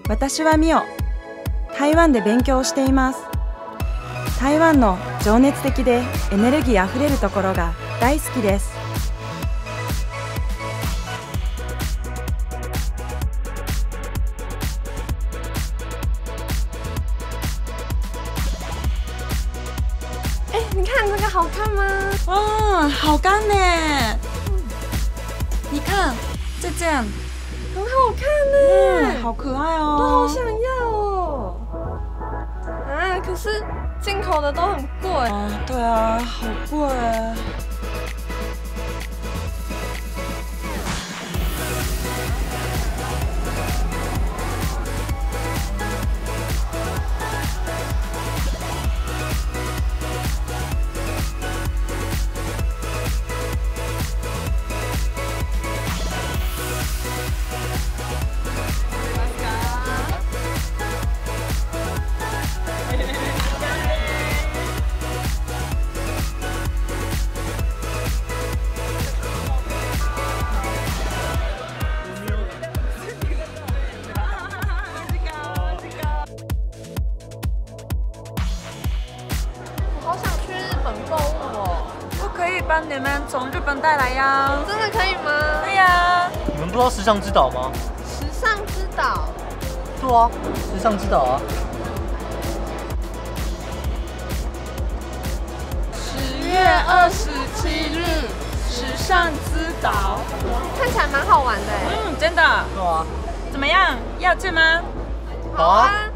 私はミオ。台湾で勉強をしています。台湾の情熱的でエネルギーあふれるところが大好きです。 你看这个好看吗？ 哇，好干呢！你看这件， 很好看呢， 好可爱哦， 我好想要哦。啊，可是进口的都很贵。 对啊，好贵。帮你们从日本带来呀！ 真的可以吗？ 对呀。 你们不知道时尚之岛吗？ 时尚之岛？ 对啊，时尚之岛啊。 10月27日，时尚之岛， 看起来蛮好玩的。 真的。 对啊。 怎么样？要去吗？ 好啊。